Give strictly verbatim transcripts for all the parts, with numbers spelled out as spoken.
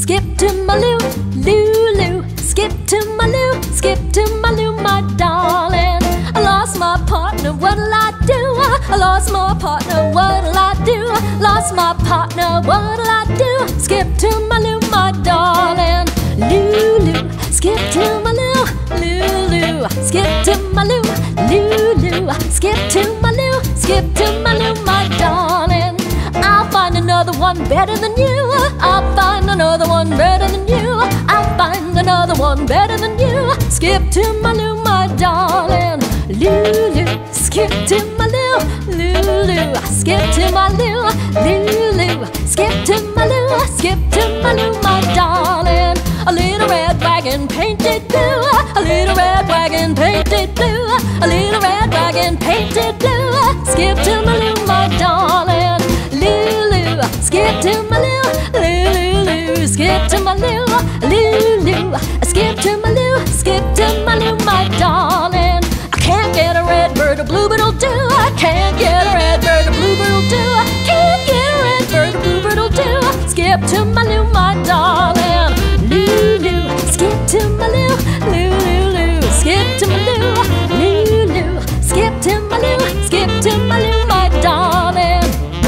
skip to my Lou, Lulu. Skip to my Lou, skip to my Lou, my darling. I lost my partner, what'll I do? I lost my partner, what'll I do? Lost my partner, what'll I do? Skip to my Lou, my darling. Lulu, skip to my Lou, Lulu. Skip to my Lou, Lulu. Skip to my Lou, skip to my Lou, my darling. I'll find another one better than you. I'll find another one better than you. I'll find another one better than you. Skip to my Lou, my darling. Lulu, skip to my Lou, Lulu. Skip to my Lou, Lulu. Skip to my Lou, skip to my Lou, my darling. A little red wagon painted blue. A little red wagon painted blue. A little red wagon painted blue. Skip to my Lou, my darling. Lulu, skip to my Lou, Lulu. Skip to my Lou, Lulu. Skip to my Lou, skip to my Lou, my darling. I can't get a red bird, a bluebird'll do. I can't get a red bird, a bluebird'll do. I can't get a red bird, a bluebird'll do. Skip to my Lou, my darling. Lulu, skip to my Lou, Lulu. Skip to my Lou, Lulu. Skip to my Lou, skip to my Lou, my darling.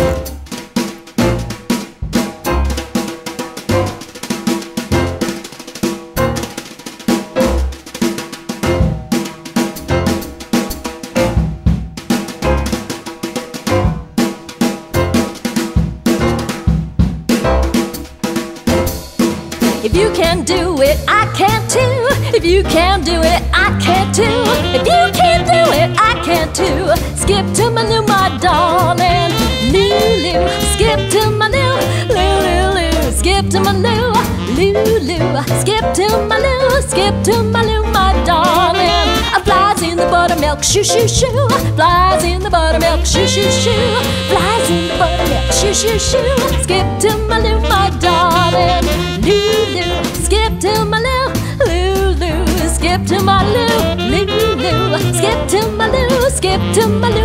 If you can do it, I can too. If you can do it, I can too. If you can do it, I can too. Skip to my Lou, my darling. Lulu, skip to my Lou, Lulu. Skip to my Lou, Lulu. Skip to my Lou, skip to my Lou, my darling. Flies in the buttermilk, shoo shoo shoo. Flies in the buttermilk, shoo shoo shoo. Flies in the buttermilk, shoo shoo shoo. Skip to my Lou, my darling. Lulu, skip to my Lou, Lulu. Skip to my Lou, Lulu. Skip to my Lou, skip to my Lou.